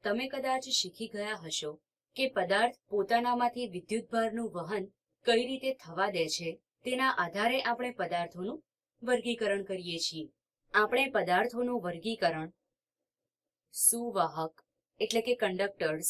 તમે કદાચ શીખી ગયા હશો કે પદાર્થ પોતાનામાંથી વિદ્યુતભારનું વહન કઈ રીતે થવા દે છે તેના આધારે આપણે પદાર્થોનું વર્ગીકરણ કરીએ છીએ. આપણે પદાર્થોનું વર્ગીકરણ સુવાહક એટલે કે કંડક્ટર્સ,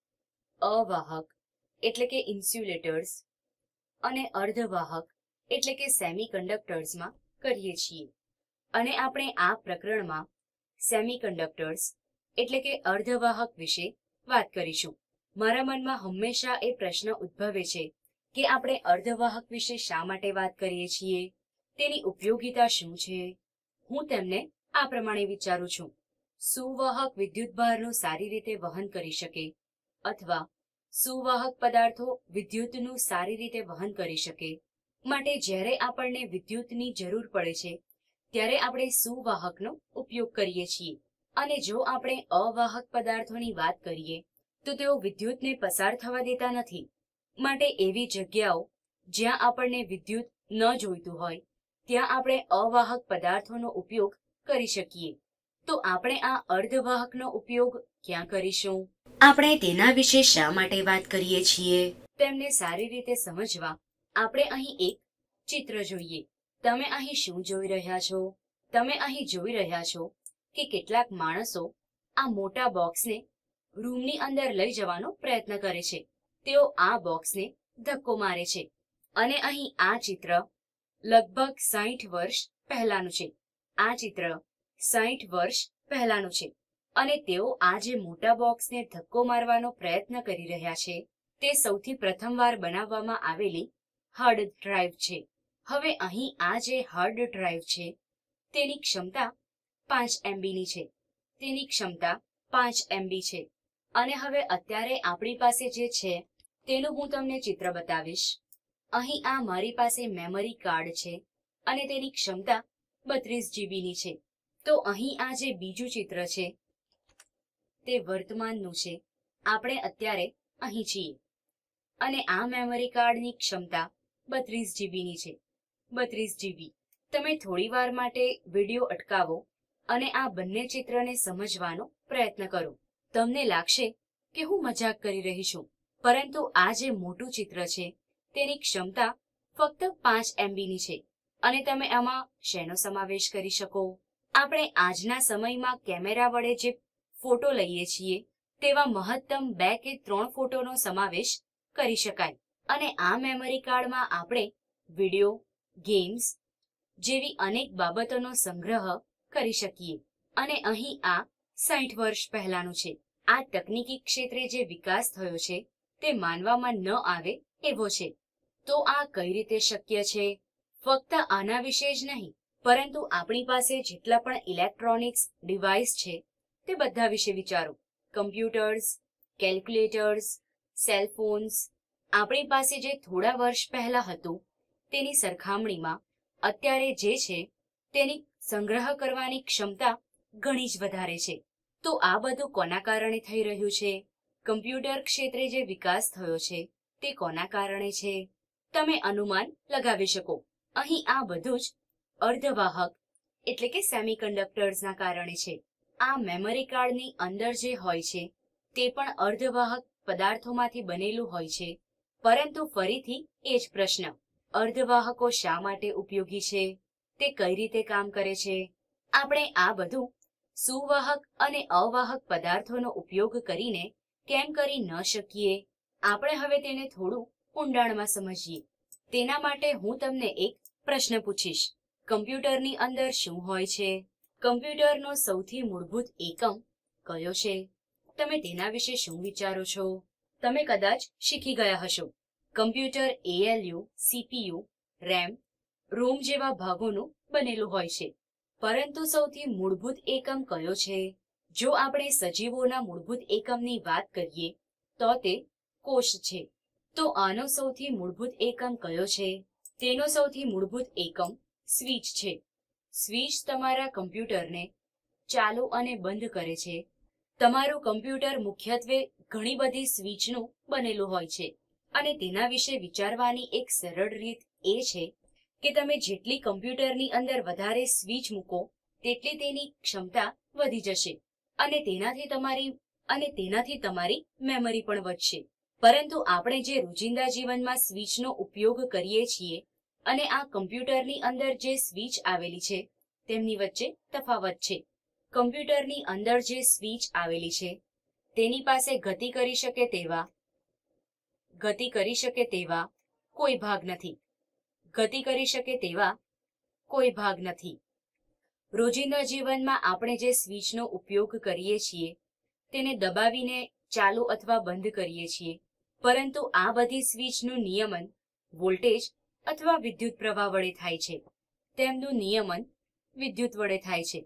અવાહક એટલે કે ઇન્સ્યુલેટર્સ અને અર્ધવાહક એટલે કે સેમિકન્ડક્ટર્સમાં કરીએ છીએ. અને આપણે આ પ્રકરણમાં સેમિકન્ડક્ટર્સ એટલે કે અર્ધવાહક વિશે વાત કરીશું. મારા મનમાં હંમેશા એ પ્રશ્ન ઉદ્ભવે છે કે આપણે અર્ધવાહક વિશે શા માટે વાત કરીએ છીએ, તેની ઉપયોગિતા શું છે. હું તેમને આ પ્રમાણે વિચારું છું. સુવાહક વિદ્યુતભારનું સારી રીતે વહન કરી શકે અથવા સુવાહક પદાર્થો વિદ્યુતનું સારી રીતે વહન કરી શકે માટે જ્યારે આપણને વિદ્યુતની જરૂર પડે છે ત્યારે આપણે સુવાહકનો ઉપયોગ કરીએ છીએ. અને જો આપણે અવાહક પદાર્થોની વાત કરીએ તો તેઓ વિદ્યુતને પસાર થવા દેતા નથી. માટે એવી જગ્યાઓ જ્યાં આપણને વિદ્યુત ન જોઈતું હોય ત્યાં આપણે અવાહક પદાર્થોનો ઉપયોગ કરી શકીએ. તો આપણે આ અર્ધવાહકનો ઉપયોગ ક્યાં કરીશું? આપણે તેના વિશે શા માટે વાત કરીએ છીએ તેમને સારી રીતે સમજવા આપણે અહીં એક ચિત્ર જોઈએ. તમે અહીં શું જોઈ રહ્યા છો? તમે અહીં જોઈ રહ્યા છો કે કેટલાક માણસો આ મોટા બોક્સને રૂમની અંદર લઈ જવાનો પ્રયત્ન કરે છે. તેઓ આ બોક્સને ધક્કો મારે છે અને અહીં આ ચિત્ર લગભગ 60 વર્ષ પહેલાનું છે. આ ચિત્ર 60 વર્ષ પહેલાનું છે અને તેઓ આ જે મોટા બોક્સને ધક્કો મારવાનો પ્રયત્ન કરી રહ્યા છે તે સૌથી પ્રથમવાર બનાવવામાં આવેલી હાર્ડ ડ્રાઈવ છે. હવે અહીં આ જે હાર્ડ ડ્રાઈવ છે તેની ક્ષમતા 5 MB ની છે. તેની ક્ષમતા 5 MB છે. અને હવે અત્યારે આપણી પાસે જે છે તેનું હું તમને ચિત્ર બતાવીશ. અહીં આ મારી પાસે મેમરી કાર્ડ છે અને તેની ક્ષમતા 32 GB ની છે. તો અહીં આ જે બીજું ચિત્ર છે તે વર્તમાનનું છે. આપણે અત્યારે અહીં છીએ અને આ મેમરી કાર્ડની ક્ષમતા 32 GB ની છે. 32 GB. તમે થોડી વાર માટે વિડીયો અટકાવો અને આ બંને ચિત્રને સમજવાનો પ્રયત્ન કરો. તમને લાગશે કે હું મજાક કરી રહી છું, પરંતુ આ જે મોટું ચિત્ર છે તેની ક્ષમતા ફક્ત 5 MB ની છે અને તમે આમાં શેનો સમાવેશ કરી શકો? આપણે આજના સમયમાં કેમેરા વડે જે ફોટો લઈએ છીએ તેવા મહત્તમ 2 કે 3 ફોટોનો સમાવેશ કરી શકાય. અને આ મેમરી કાર્ડમાં આપણે વિડીયો, ગેમ્સ જેવી અનેક બાબતોનો સંગ્રહ કરી શકીએ. અને અહીં આ 60 વર્ષ પહેલાનું છે. આ તકનીકી ક્ષેત્રે જે વિકાસ થયો છે તે માનવામાં ન આવે એવો છે. તો આ કઈ રીતે શક્ય છે? ફક્ત આના વિશે જ નહીં, પરંતુ આપણી પાસે જેટલા પણ ઇલેક્ટ્રોનિક્સ ડિવાઇસ છે તે બધા વિશે વિચારો. Computers, calculators, cellphones. આપણી પાસે જે થોડા વર્ષ પહેલા હતું તેની સરખામણીમાં અત્યારે જે છે તેની સંગ્રહ કરવાની ક્ષમતા ઘણી જ વધારે છે. તો આ બધું કોના કારણે થઈ રહ્યું છે? કમ્પ્યુટર ક્ષેત્રે જે વિકાસ થયો છે તે કોના કારણે છે? તમે અનુમાન લગાવી શકો. અહીં આ બધું જ અર્ધવાહક એટલે કે સેમિકન્ડક્ટર્સના કારણે છે. આ મેમરી કાર્ડની અંદર જે હોય છે તે પણ અર્ધવાહક પદાર્થોમાંથી બનેલું હોય છે. પરંતુ ફરીથી એ જ પ્રશ્ન, અર્ધવાહકો શા માટે ઉપયોગી છે? તે કઈ રીતે કામ કરે છે? આપણે આ બધું સુવાહક અને અવાહક પદાર્થોનો ઉપયોગ કરીને કેમ કરી ન શકીએ? આપણે હવે તેને થોડું ઊંડાણમાં સમજીએ. તેના માટે હું તમને એક પ્રશ્ન પૂછીશ. કમ્પ્યુટરની અંદર શું હોય છે? કમ્પ્યુટરનો સૌથી મૂળભૂત એકમ કયો છે? તમે તેના વિશે શું વિચારો છો? તમે કદાચ શીખી ગયા હશો. Computer ALU, CPU, RAM, ROM જેવા ભાગોનું બનેલું હોય છે. પરંતુ સૌથી મૂળભૂત એકમ કયો છે? જો આપણે સજીવોના મૂળભૂત એકમની વાત કરીએ તો તે કોષ છે. તો આનો સૌથી મૂળભૂત એકમ કયો છે? તેનો સૌથી મૂળભૂત એકમ સ્વિચ છે. સ્વિચ તમારા કમ્પ્યુટરને ચાલુ અને બંધ કરે છે. તમારું કમ્પ્યુટર મુખ્યત્વે ઘણી બધી સ્વિચનું બનેલું હોય છે અને તેના વિશે વિચારવાની એક સરળ રીત એ છે કે તમે જેટલી કમ્પ્યુટરની અંદર વધારે સ્વિચ મૂકો તેટલી તેની ક્ષમતા વધી જશે અને તેનાથી તમારી અને તેનાથી તમારી મેમરી પણ વધશે. પરંતુ આપણે જે રોજિંદા જીવનમાં સ્વિચનો ઉપયોગ કરીએ છીએ અને આ કમ્પ્યુટરની અંદર જે સ્વિચ આવેલી છે તેમની વચ્ચે તફાવત છે. કમ્પ્યુટરની અંદર જે સ્વિચ આવેલી છે તેની પાસે ગતિ કરી શકે તેવા કોઈ ભાગ નથી. ગતિ કરી શકે તેવા કોઈ ભાગ નથી. રોજિંદા જીવનમાં આપણે જે સ્વિચનો ઉપયોગ કરીએ છીએ તેને દબાવીને ચાલુ અથવા બંધ કરીએ છીએ, પરંતુ આ બધી સ્વિચનું નિયમન વોલ્ટેજ અથવા વિદ્યુત પ્રવાહ વડે થાય છે. તેમનું નિયમન વિદ્યુત વડે થાય છે.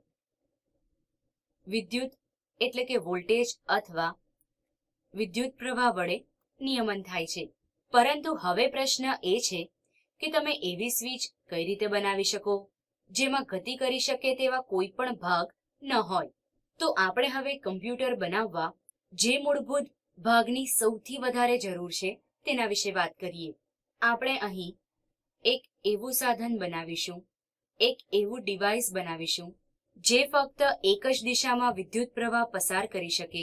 વિદ્યુત એટલે કે વોલ્ટેજ અથવા વિદ્યુત પ્રવાહ વડે નિયમન થાય છે. પરંતુ હવે પ્રશ્ન એ છે કે તમે એવી સ્વિચ કઈ રીતે બનાવી શકો જેમાં ગતિ કરી શકે તેવા કોઈ પણ ભાગ ન હોય. તો આપણે હવે કમ્પ્યુટર બનાવવા જે મૂળભૂત ભાગની સૌથી વધારે જરૂર છે તેના વિશે વાત કરીએ. આપણે અહીં એક એવું સાધન બનાવીશું, એક એવું ડિવાઇસ બનાવીશું જે ફક્ત એક જ દિશામાં વિદ્યુત પ્રવાહ પસાર કરી શકે,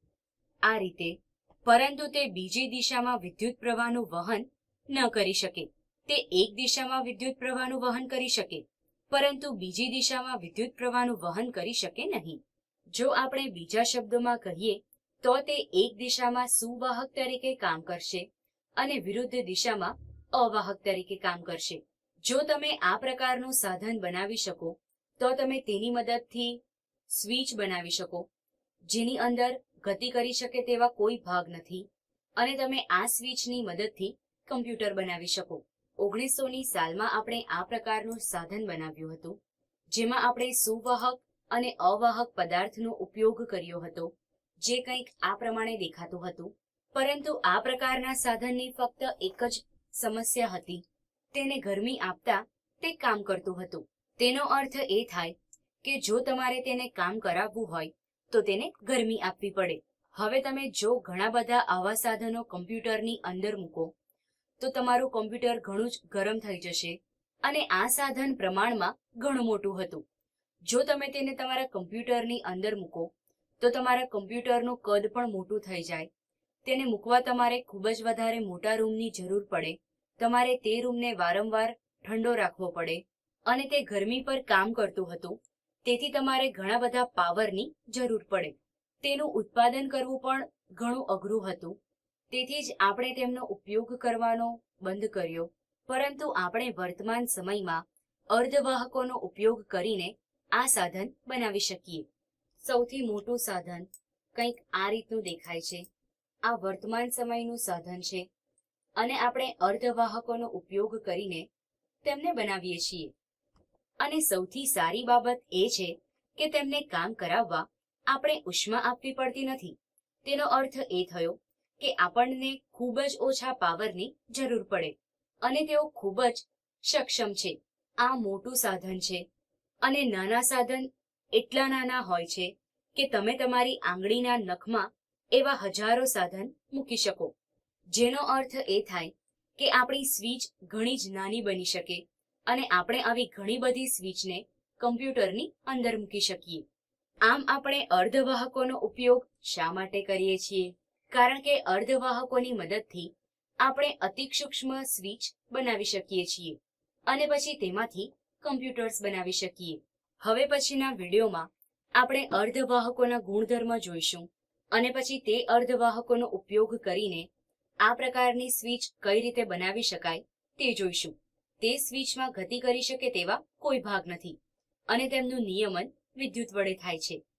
આ રીતે, પરંતુ તે બીજી દિશામાં વિદ્યુત પ્રવાહનું વહન ન કરી શકે. તે એક દિશામાં વિદ્યુત પ્રવાહનું વહન કરી શકે, પરંતુ બીજી દિશામાં વિદ્યુત પ્રવાહનું વહન કરી શકે નહીં. જો આપણે બીજા શબ્દોમાં કહીએ તો તે એક દિશામાં સુવાહક તરીકે કામ કરશે અને વિરુદ્ધ દિશામાં અવાહક તરીકે કામ કરશે. જો તમે આ પ્રકારનું સાધન બનાવી શકો તો તમે તેની મદદથી સ્વિચ બનાવી શકો જેની અંદર ગતિ કરી શકે તેવા કોઈ ભાગ નથી અને તમે આ સ્વિચની મદદથી કમ્પ્યુટર બનાવી શકો. 1900ની સાલમાં આપણે આ પ્રકારનું સાધન બનાવ્યું હતું જેમાં આપણે સુવાહક અને અવાહક પદાર્થનો ઉપયોગ કર્યો હતો જે કંઈક આ પ્રમાણે દેખાતું હતું. પરંતુ આ પ્રકારના સાધનની ફક્ત એક જ સમસ્યા હતી, તેને ગરમી આપતા તે કામ કરતું હતું. તેનો અર્થ એ થાય કે જો તમારે તેને કામ કરાવવું હોય તો તેને ગરમી આપવી પડે. હવે તમે જો ઘણા બધા આવા સાધનો કમ્પ્યુટરની અંદર મૂકો તો તમારું કમ્પ્યુટર ઘણું જ ગરમ થઈ જશે અને આ સાધન પ્રમાણમાં ઘણું મોટું હતું. જો તમે તેને તમારા કમ્પ્યુટરની અંદર મૂકો તો તમારા કમ્પ્યુટરનું કદ પણ મોટું થઈ જાય. તેને મૂકવા તમારે ખૂબ જ વધારે મોટા રૂમની જરૂર પડે. તમારે તે રૂમને વારંવાર ઠંડો રાખવો પડે અને તે ગરમી પર કામ કરતું હતું, તેથી તમારે ઘણા બધા પાવરની જરૂર પડે. તેનું ઉત્પાદન કરવું પણ ઘણું અઘરું હતું, તેથી જ આપણે તેમનો ઉપયોગ કરવાનો બંધ કર્યો. પરંતુ આપણે વર્તમાન સમયમાં અર્ધવાહકોનો ઉપયોગ કરીને આ સાધન બનાવી શકીએ. સૌથી મોટું સાધન કંઈક આ રીતનું દેખાય છે. આ વર્તમાન સમયનું સાધન છે અને આપણે અર્ધવાહકોનો ઉપયોગ કરીને તેમને બનાવીએ છીએ. અને સૌથી સારી બાબત એ છે કે તેમને કામ કરાવવા આપણે ઉષ્મા આપવી પડતી નથી. તેનો અર્થ એ થયો કે આપણને ખૂબ જ ઓછા પાવરની જરૂર પડે અને તેઓ ખૂબ જ સક્ષમ છે. આ મોટું સાધન છે અને નાના સાધન એટલા નાના હોય છે કે તમે તમારી આંગળીના નખમાં એવા હજારો સાધન મૂકી શકો, જેનો અર્થ એ થાય કે આપણી સ્વિચ ઘણી જ નાની બની શકે અને આપણે આવી ઘણી બધી સ્વિચને કમ્પ્યુટરની અંદર મૂકી શકીએ. આમ આપણે અર્ધવાહકોનો ઉપયોગ શા માટે કરીએ છીએ? કારણ કે અર્ધવાહકોની મદદથી આપણે અતિસૂક્ષ્મ સ્વિચ બનાવી શકીએ છીએ અને પછી તેમાંથી કમ્પ્યુટર્સ બનાવી શકીએ. હવે પછીના વિડીયોમાં આપણે અર્ધવાહકોના ગુણધર્મ જોઈશું અને પછી તે અર્ધવાહકોનો ઉપયોગ કરીને આ પ્રકારની સ્વિચ કઈ રીતે બનાવી શકાય તે જોઈશું. તે સ્વિચમાં ગતિ કરી શકે તેવા કોઈ ભાગ નથી અને તેમનું નિયમન વિદ્યુત વડે થાય છે.